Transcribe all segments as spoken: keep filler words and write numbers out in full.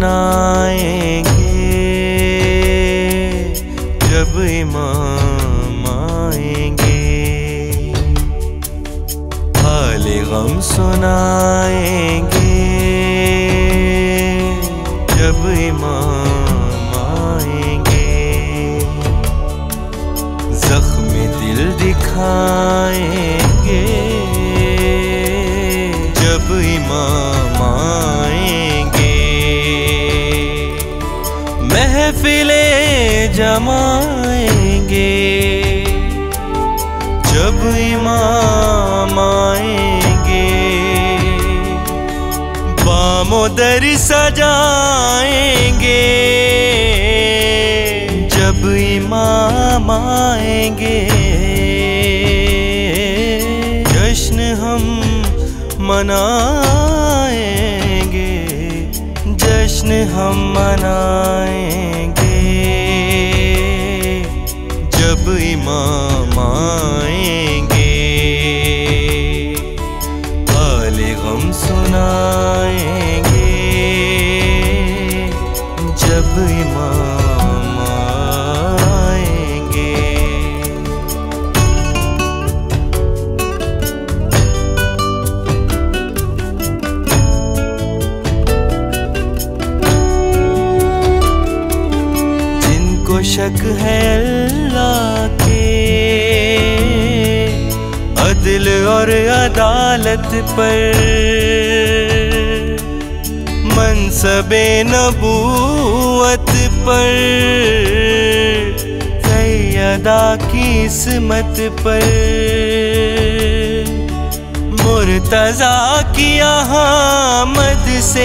सुनाएंगे जब इमाम आएंगे, हाले गम सुनाएंगे जब इमाम आएंगे, जख्म दिल दिखाएंगे जब इमाम आएंगे, महफिलें जमाएंगे जब इमाम आएंगे, बामो दर सजाएंगे जब इमाम आएंगे, जश्न हम मनाएंगे, जश्न हम मनाएंगे जब इमाम आएंगे, हाले गम सुनाएंगे जब इमाम आएंगे। जिनको शक है अल्लाह के अदल और अदालत पर, मनसबे नबूवत पर, सैयदा की इस्मत पर, मुर्तजा की आमद से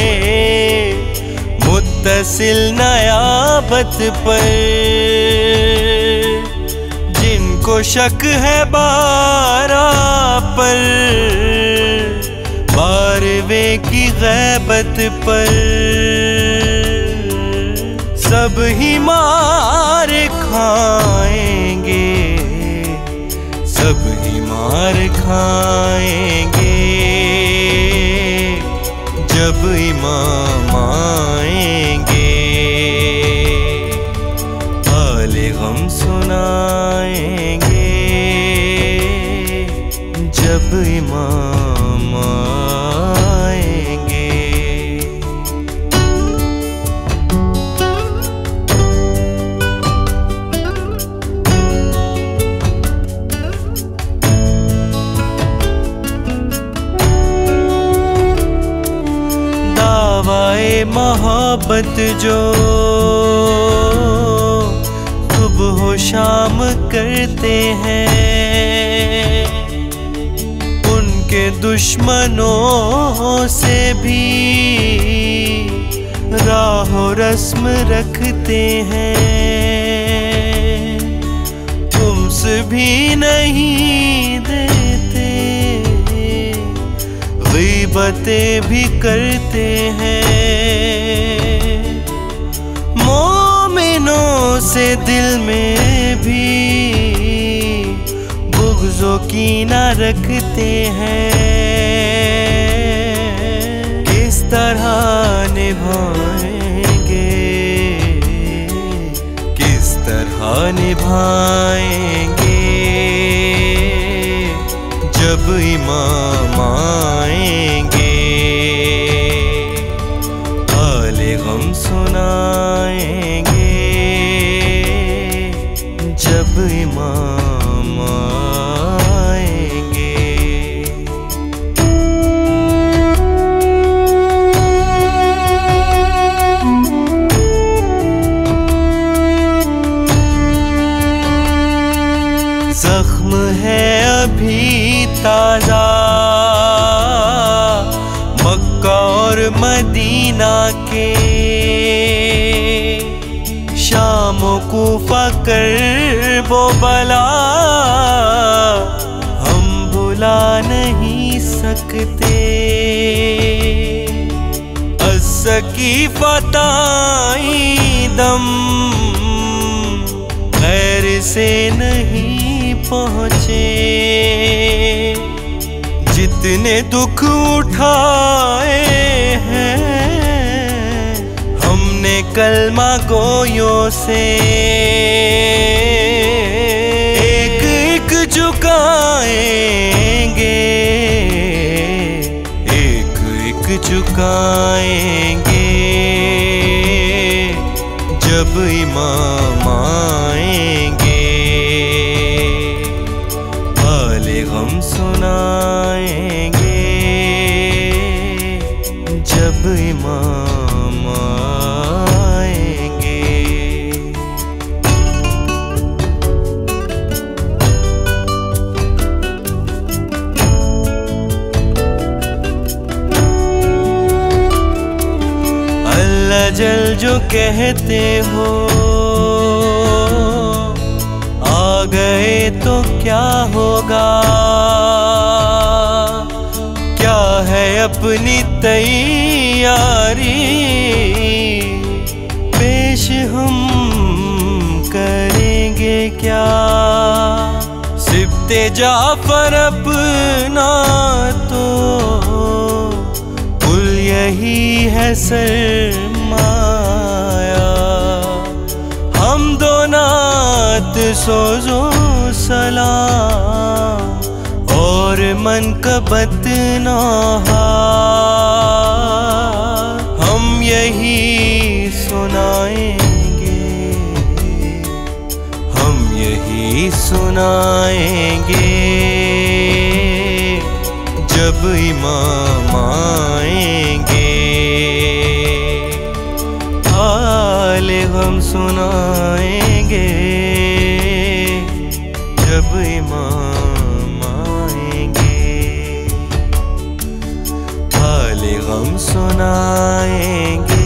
मुत्तसिल नयाबत पर, जिनको शक है बारा पर, बारवे की गैबत पर, सब ही मार खाएंगे, सब ही मार खाएंगे जब इमाम आएंगे, हाले गम सुनाएंगे जब इमाम आएंगे। दावाए मोहब्बत जो सुबह शाम करते हैं, उनके दुश्मनों से भी राहो रस्म रखते हैं, तुमसे भी नहीं देते, गीबतें भी करते हैं, मोमिनों से दिल में भी बुग़्ज़ो कीना रखते हैं, किस तरह निभाएंगे, किस तरह निभाएंगे जब इमाम आएंगे, हाले गम सुनाएंगे जब इमाम आएंगे। जख्म है अभी ताजा मक्का और मदीना के, शाम कूफा कर्बो बला हम भुला नहीं सकते, अस्सकी फताई दम गैर से नहीं पहुँचे, जितने दुख उठाए हैं कलमा गोयों से एक एक झुकाएंगे, एक एक झुकाएंगे जब इमाम आएंगे। हाले गम सुनाएंगे जब इमाम आएंगे। अल्लाह जल जो कहते हो आ गए तो क्या होगा, क्या है अपनी तैयारी पेश हम करेंगे क्या। सिब्ते जाफर अपना तो कुल यही है सरमाया, हम दो नात सोजो सलाम और मन कबत नहा हम यही सुनाएंगे, हम यही सुनाएंगे जब इमाम आएंगे। हाले हम सुनाएंगे जब इमाम आएंगे। हाले गम सुनाएंगे